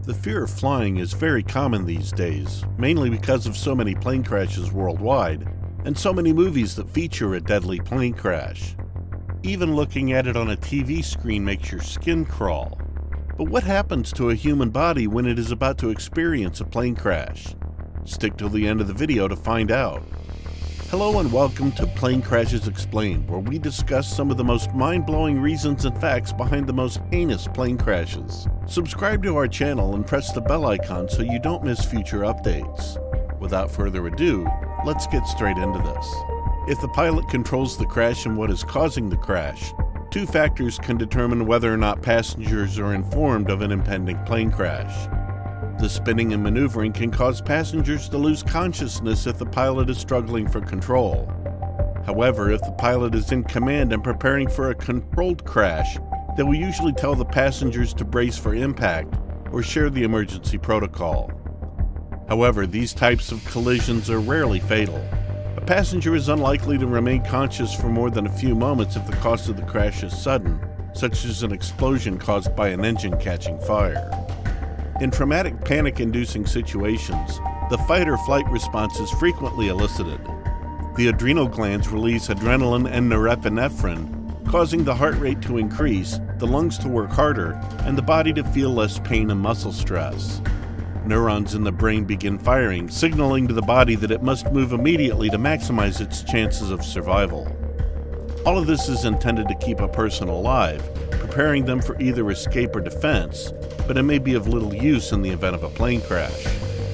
The fear of flying is very common these days, mainly because of so many plane crashes worldwide, and so many movies that feature a deadly plane crash. Even looking at it on a TV screen makes your skin crawl. But what happens to a human body when it is about to experience a plane crash? Stick till the end of the video to find out. Hello and welcome to Plane Crashes Explained, where we discuss some of the most mind-blowing reasons and facts behind the most heinous plane crashes. Subscribe to our channel and press the bell icon so you don't miss future updates. Without further ado, let's get straight into this. If the pilot controls the crash and what is causing the crash, two factors can determine whether or not passengers are informed of an impending plane crash. The spinning and maneuvering can cause passengers to lose consciousness if the pilot is struggling for control. However, if the pilot is in command and preparing for a controlled crash, they will usually tell the passengers to brace for impact or share the emergency protocol. However, these types of collisions are rarely fatal. A passenger is unlikely to remain conscious for more than a few moments if the cause of the crash is sudden, such as an explosion caused by an engine catching fire. In traumatic panic-inducing situations, the fight-or-flight response is frequently elicited. The adrenal glands release adrenaline and norepinephrine, causing the heart rate to increase, the lungs to work harder, and the body to feel less pain and muscle stress. Neurons in the brain begin firing, signaling to the body that it must move immediately to maximize its chances of survival. All of this is intended to keep a person alive, preparing them for either escape or defense, but it may be of little use in the event of a plane crash.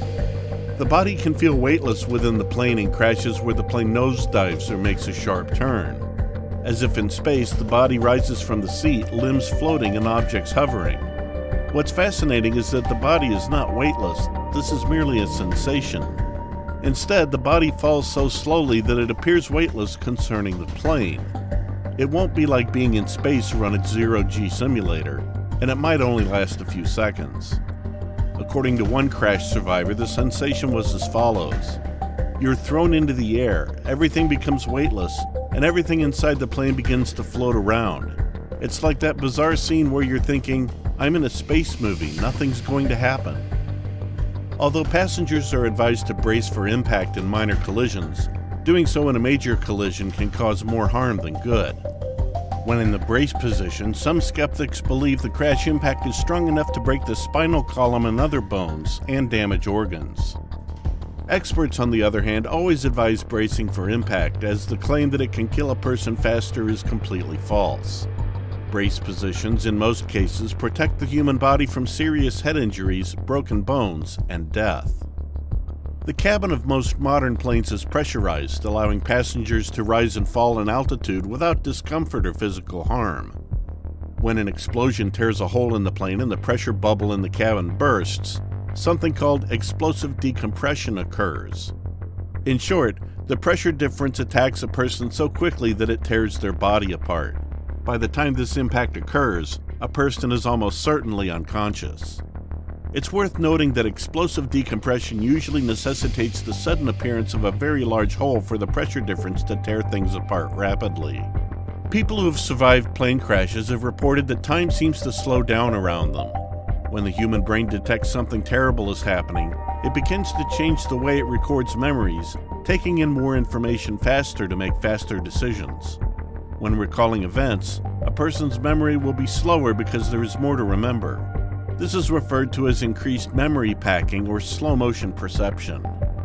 The body can feel weightless within the plane in crashes where the plane nosedives or makes a sharp turn. As if in space, the body rises from the seat, limbs floating and objects hovering. What's fascinating is that the body is not weightless, this is merely a sensation. Instead, the body falls so slowly that it appears weightless concerning the plane. It won't be like being in space or on a zero-G simulator, and it might only last a few seconds. According to one crash survivor, the sensation was as follows. You're thrown into the air, everything becomes weightless, and everything inside the plane begins to float around. It's like that bizarre scene where you're thinking, I'm in a space movie, nothing's going to happen. Although passengers are advised to brace for impact in minor collisions, doing so in a major collision can cause more harm than good. When in the brace position, some skeptics believe the crash impact is strong enough to break the spinal column and other bones and damage organs. Experts, on the other hand, always advise bracing for impact, as the claim that it can kill a person faster is completely false. Brace positions, in most cases, protect the human body from serious head injuries, broken bones, and death. The cabin of most modern planes is pressurized, allowing passengers to rise and fall in altitude without discomfort or physical harm. When an explosion tears a hole in the plane and the pressure bubble in the cabin bursts, something called explosive decompression occurs. In short, the pressure difference attacks a person so quickly that it tears their body apart. By the time this impact occurs, a person is almost certainly unconscious. It's worth noting that explosive decompression usually necessitates the sudden appearance of a very large hole for the pressure difference to tear things apart rapidly. People who have survived plane crashes have reported that time seems to slow down around them. When the human brain detects something terrible is happening, it begins to change the way it records memories, taking in more information faster to make faster decisions. When recalling events, a person's memory will be slower because there is more to remember. This is referred to as increased memory packing or slow-motion perception.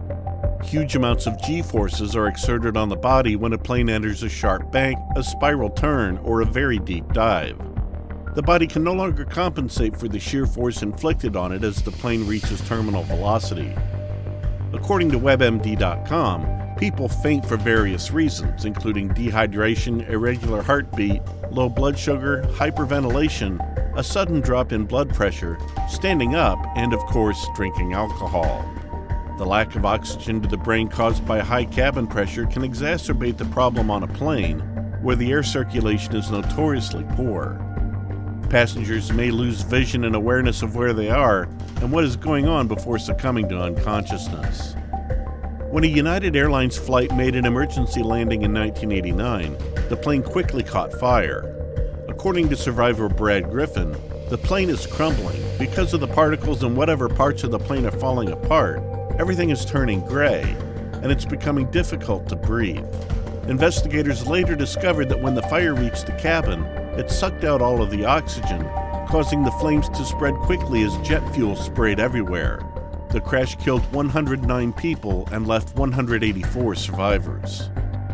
Huge amounts of G-forces are exerted on the body when a plane enters a sharp bank, a spiral turn, or a very deep dive. The body can no longer compensate for the shear force inflicted on it as the plane reaches terminal velocity. According to WebMD.com, people faint for various reasons, including dehydration, irregular heartbeat, low blood sugar, hyperventilation, a sudden drop in blood pressure, standing up, and of course, drinking alcohol. The lack of oxygen to the brain caused by high cabin pressure can exacerbate the problem on a plane, where the air circulation is notoriously poor. Passengers may lose vision and awareness of where they are and what is going on before succumbing to unconsciousness. When a United Airlines flight made an emergency landing in 1989, the plane quickly caught fire. According to survivor Brad Griffin, The plane is crumbling. Because of the particles in whatever parts of the plane are falling apart, everything is turning gray, and it's becoming difficult to breathe. Investigators later discovered that when the fire reached the cabin, it sucked out all of the oxygen, causing the flames to spread quickly as jet fuel sprayed everywhere. The crash killed 109 people and left 184 survivors.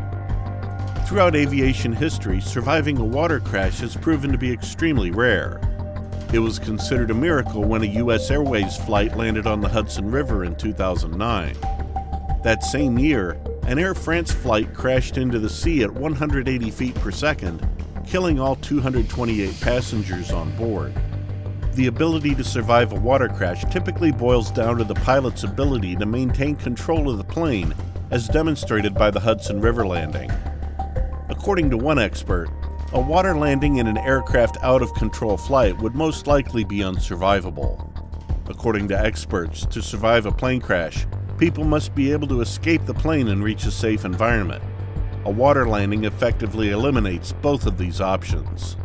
Throughout aviation history, surviving a water crash has proven to be extremely rare. It was considered a miracle when a U.S. Airways flight landed on the Hudson River in 2009. That same year, an Air France flight crashed into the sea at 180 feet per second, killing all 228 passengers on board. The ability to survive a water crash typically boils down to the pilot's ability to maintain control of the plane, as demonstrated by the Hudson River landing. According to one expert, a water landing in an aircraft out-of-control flight would most likely be unsurvivable. According to experts, to survive a plane crash, people must be able to escape the plane and reach a safe environment. A water landing effectively eliminates both of these options.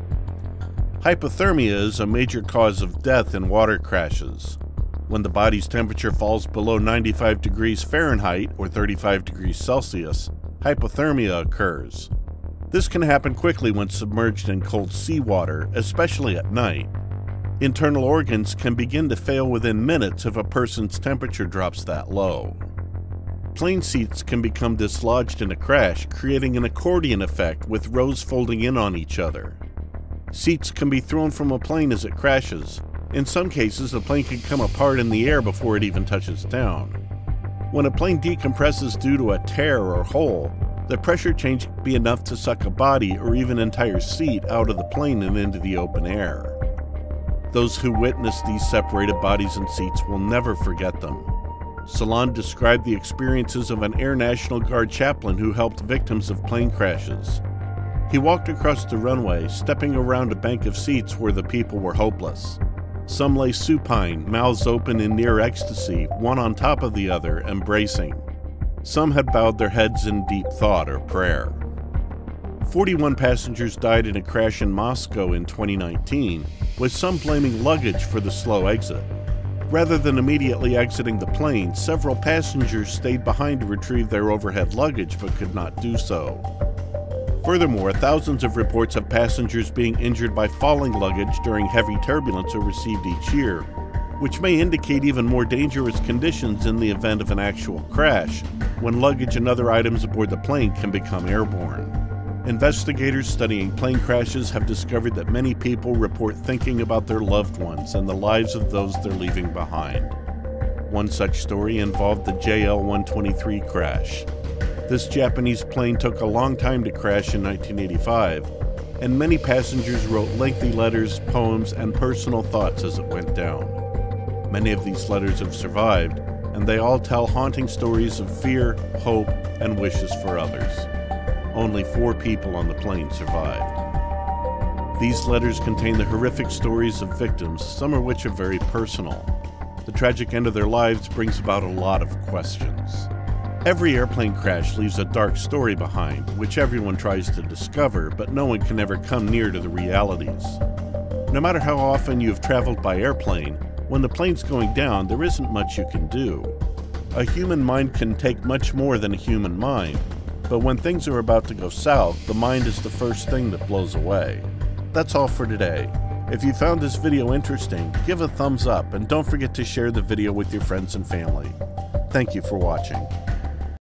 Hypothermia is a major cause of death in water crashes. When the body's temperature falls below 95 degrees Fahrenheit or 35 degrees Celsius, hypothermia occurs. This can happen quickly when submerged in cold seawater, especially at night. Internal organs can begin to fail within minutes if a person's temperature drops that low. Plane seats can become dislodged in a crash, creating an accordion effect with rows folding in on each other. Seats can be thrown from a plane as it crashes. In some cases, the plane can come apart in the air before it even touches down. When a plane decompresses due to a tear or hole, the pressure change can be enough to suck a body or even entire seat out of the plane and into the open air. Those who witness these separated bodies and seats will never forget them. Salon described the experiences of an Air National Guard chaplain who helped victims of plane crashes. He walked across the runway, stepping around a bank of seats where the people were hopeless. Some lay supine, mouths open in near ecstasy, one on top of the other, embracing. Some had bowed their heads in deep thought or prayer. 41 passengers died in a crash in Moscow in 2019, with some blaming luggage for the slow exit. Rather than immediately exiting the plane, several passengers stayed behind to retrieve their overhead luggage but could not do so. Furthermore, thousands of reports of passengers being injured by falling luggage during heavy turbulence are received each year, which may indicate even more dangerous conditions in the event of an actual crash, when luggage and other items aboard the plane can become airborne. Investigators studying plane crashes have discovered that many people report thinking about their loved ones and the lives of those they're leaving behind. One such story involved the JL-123 crash. This Japanese plane took a long time to crash in 1985, and many passengers wrote lengthy letters, poems, and personal thoughts as it went down. Many of these letters have survived, and they all tell haunting stories of fear, hope, and wishes for others. Only 4 people on the plane survived. These letters contain the horrific stories of victims, some of which are very personal. The tragic end of their lives brings about a lot of questions. Every airplane crash leaves a dark story behind, which everyone tries to discover, but no one can ever come near to the realities. No matter how often you have traveled by airplane, when the plane's going down, there isn't much you can do. A human mind can take much more than a human mind, but when things are about to go south, the mind is the first thing that blows away. That's all for today. If you found this video interesting, give a thumbs up and don't forget to share the video with your friends and family. Thank you for watching.